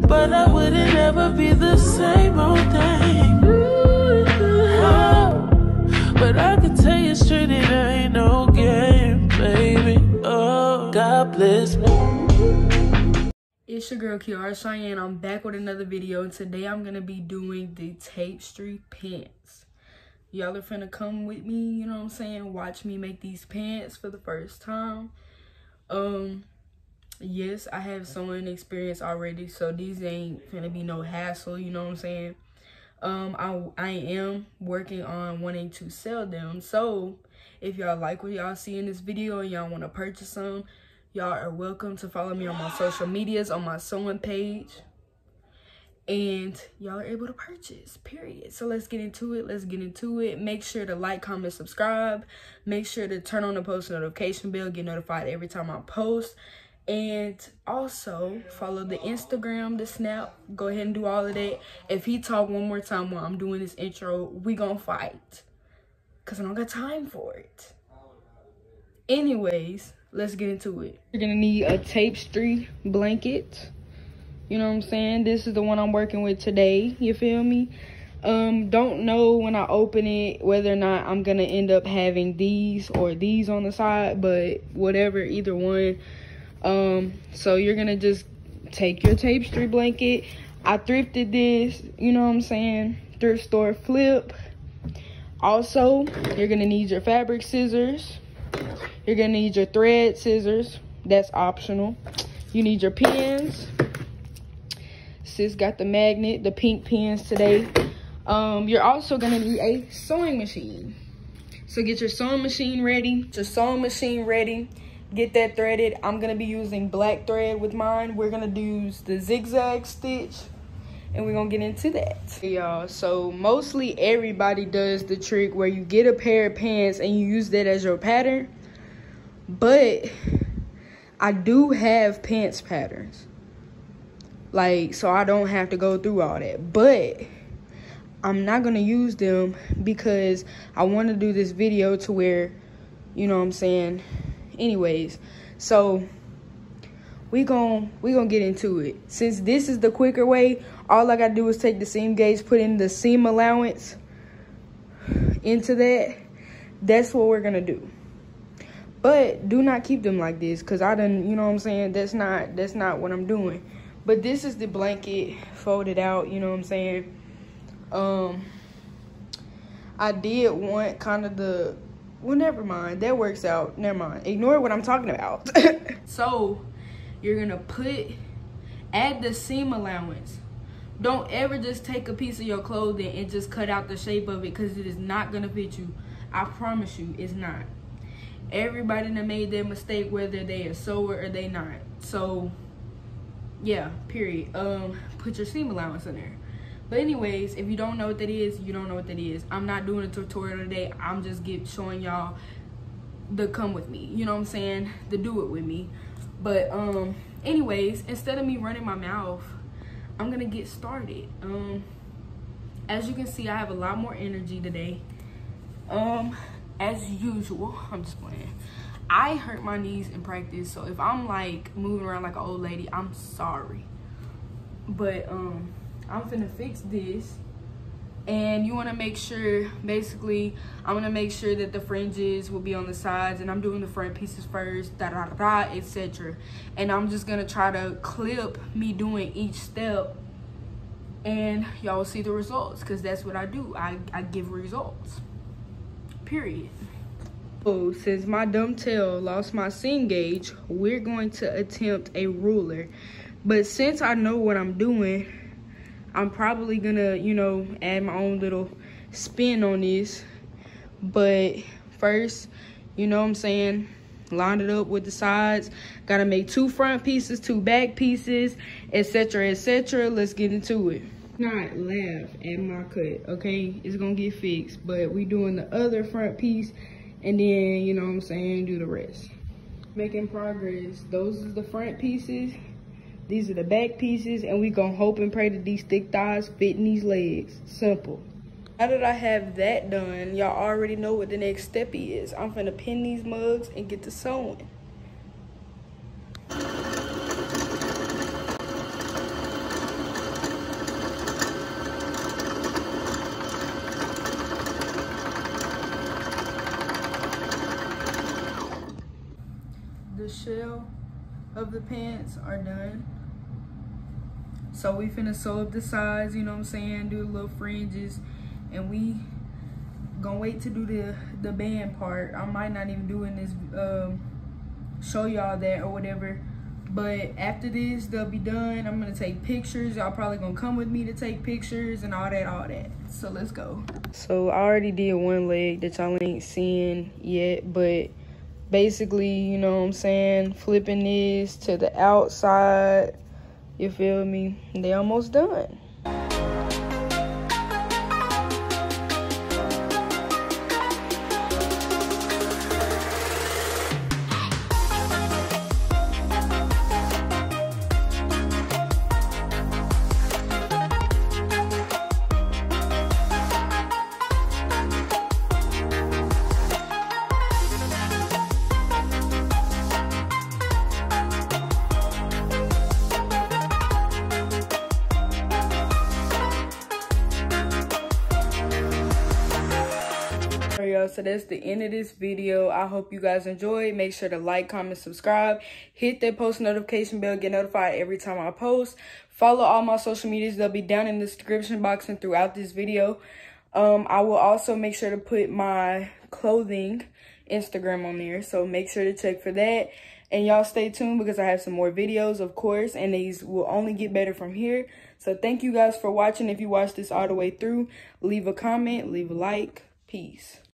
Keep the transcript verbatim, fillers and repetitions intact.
but I wouldn't ever be the same old thing. Oh, but I can tell you straight, it ain't no game, baby. Oh, God bless me. It's your girl Kiara Cheyenne. I'm back with another video, and today I'm gonna be doing the tapestry pants. Y'all are finna come with me, you know what I'm saying? Watch me make these pants for the first time. Um, yes, I have sewing experience already, so these ain't finna be no hassle, you know what I'm saying? Um, I, I am working on wanting to sell them, so if y'all like what y'all see in this video and y'all wanna purchase some, y'all are welcome to follow me on my social medias, on my sewing page, and y'all are able to purchase, period. So let's get into it. Let's get into it. Make sure to like, comment, subscribe. Make sure to turn on the post notification bell, get notified every time I post. And also follow the Instagram, the Snap. Go ahead and do all of that. If he talk one more time while I'm doing this intro, we gonna fight, because I don't got time for it. Anyways, let's get into it. You're gonna need a tapestry blanket. You know what I'm saying? This is the one I'm working with today. You feel me? Um, don't know when I open it whether or not I'm gonna end up having these or these on the side, but whatever, either one. Um, so you're gonna just take your tapestry blanket. I thrifted this, you know what I'm saying? Thrift store flip. Also, you're gonna need your fabric scissors. You're gonna need your thread scissors. That's optional. You need your pins. Sis got the magnet, the pink pins today. Um, you're also gonna need a sewing machine. So get your sewing machine ready. Get your sewing machine ready. Get that threaded. I'm gonna be using black thread with mine. We're gonna use the zigzag stitch, and we're gonna get into that. Y'all, so mostly everybody does the trick where you get a pair of pants and you use that as your pattern. But I do have pants patterns, like, so I don't have to go through all that. But I'm not gonna use them because I want to do this video to where, you know what I'm saying? Anyways, so we gon' we gonna get into it. Since this is the quicker way, all I gotta do is take the seam gauge, put in the seam allowance into that. That's what we're gonna do. But do not keep them like this, because I done, you know what I'm saying? That's not that's not what I'm doing. But this is the blanket folded out, you know what I'm saying? Um I did want kind of the, well, never mind. That works out. Never mind. Ignore what I'm talking about. So you're gonna put, add the seam allowance. Don't ever just take a piece of your clothing and just cut out the shape of it, because it is not gonna fit you. I promise you, it's not. Everybody that made that mistake, whether they a sewer or they not. So yeah, period. Um, put your seam allowance in there. But anyways, if you don't know what that is, you don't know what that is. I'm not doing a tutorial today. I'm just get showing y'all the come with me. You know what I'm saying? The do it with me. But um, anyways, instead of me running my mouth, I'm gonna get started. Um, as you can see, I have a lot more energy today. Um, as usual, I'm just playing. I hurt my knees in practice, so if I'm like moving around like an old lady, I'm sorry. But um, I'm finna fix this, and you wanna make sure, basically, I'm gonna make sure that the fringes will be on the sides, and I'm doing the front pieces first, da da da, et cetera. And I'm just gonna try to clip me doing each step, and y'all will see the results, because that's what I do. I, I give results, period. So since my dumb tail lost my seam gauge, we're going to attempt a ruler. But since I know what I'm doing, I'm probably gonna, you know, add my own little spin on this. But first, you know what I'm saying, line it up with the sides. Gotta make two front pieces, two back pieces, et cetera, et cetera. Let's get into it. Not laugh at my cut, okay? It's gonna get fixed, but we doing the other front piece, and then, you know what I'm saying, do the rest. Making progress. Those are the front pieces. These are the back pieces, and we gonna hope and pray that these thick thighs fit in these legs. Simple. Now that I have that done, y'all already know what the next step is. I'm finna pin these mugs and get to sewing. of the pants are done. So we finna sew up the sides, you know what I'm saying, do the little fringes, and we gonna wait to do the the band part. I might not even do in this um show y'all that or whatever, but after this they'll be done. I'm gonna take pictures. Y'all probably gonna come with me to take pictures and all that all that so let's go. So I already did one leg that y'all ain't seeing yet, but basically, you know what I'm saying, flipping this to the outside, you feel me, they almost done. So that's the end of this video. I hope you guys enjoyed. Make sure to like, comment, subscribe, hit that post notification bell, get notified every time I post. Follow all my social medias. They'll be down in the description box and throughout this video. um I will also make sure to put my clothing Instagram on there, so make sure to check for that. And y'all stay tuned because I have some more videos, of course, and these will only get better from here. So thank you guys for watching. If you watched this all the way through, leave a comment, leave a like. Peace.